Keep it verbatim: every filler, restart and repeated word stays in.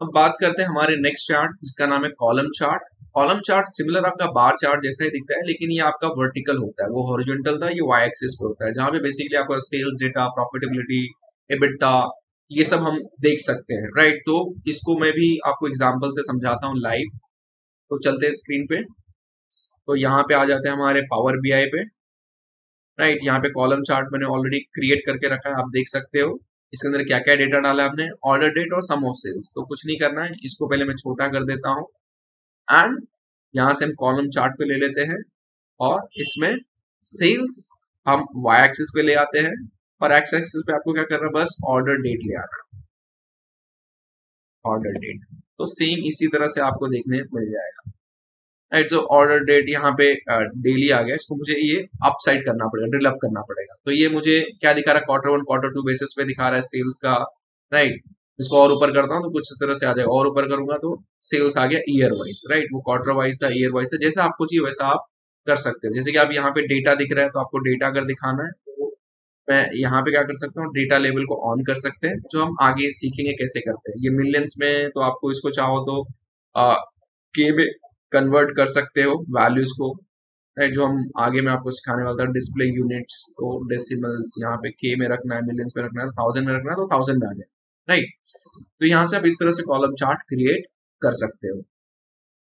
अब बात करते हैं हमारे नेक्स्ट चार्ट जिसका नाम है column chart. Column chart similar आपका बार चार्ट जैसा ही दिखता है, लेकिन ये आपका वर्टिकल होता है, वो हॉरिजॉन्टल था, ये वाई एक्सिस पे होता है, जहां पे बेसिकली आपका सेल्स डेटा, प्रॉफिटेबिलिटी, एबिटा, ये सब हम देख सकते हैं, राइट। तो इसको मैं भी आपको एग्जांपल से समझाता हूँ लाइव। तो चलते हैं स्क्रीन पे। तो यहाँ पे आ जाते हैं हमारे पावर बीआई पे, राइट। यहाँ पे कॉलम चार्ट मैंने ऑलरेडी क्रिएट करके रखा है, आप देख सकते हो इसके अंदर क्या क्या डेटा डाला है आपने, ऑर्डर डेट और सम ऑफ सेल्स। तो कुछ नहीं करना है, इसको पहले मैं छोटा कर देता हूँ एंड यहाँ से हम कॉलम चार्ट पे ले लेते हैं और इसमें सेल्स हम वाई एक्सिस पे ले आते हैं और एक्स एक्सिस पे आपको क्या करना है, बस ऑर्डर डेट ले आना, ऑर्डर डेट। तो सेम इसी तरह से आपको देखने मिल जाएगा, राइट। जो ऑर्डर डेट यहाँ पे डेली आ गया, इसको मुझे ये अप साइड करना पड़ेगा, ड्रिल अप करना पड़ेगा। तो ये मुझे क्या दिखा रहा है, quarter one quarter two basis पे दिखा रहा है सेल्स का, राइट। इसको और ऊपर करता हूँ तो कुछ इस तरह से आ जाएगा, और ऊपर करूंगा तो सेल्स आ गया ईयर वाइज, राइट। वो क्वार्टर वाइज था, ईयर वाइज था, जैसा आपको चाहिए वैसा आप कर सकते हो। जैसे कि आप यहाँ पे डेटा दिख रहा है, तो आपको डेटा अगर दिखाना है तो मैं यहाँ पे क्या कर सकता हूँ, डेटा लेवल को ऑन कर सकते हैं, जो हम आगे सीखेंगे कैसे करते हैं। ये मिलियंस में, तो आपको इसको चाहो तो के में कन्वर्ट कर सकते हो वैल्यूज को, राइट। जो हम आगे में आपको सिखाने वाला था, डिस्प्ले यूनिट्स, तो डेसिमल्स यहाँ पे के में रखना है, मिलियंस में रखना है, थाउजेंड में रखना है तो थाउजेंड में आ जाए, राइट। तो यहाँ से आप इस तरह से कॉलम चार्ट क्रिएट कर सकते हो।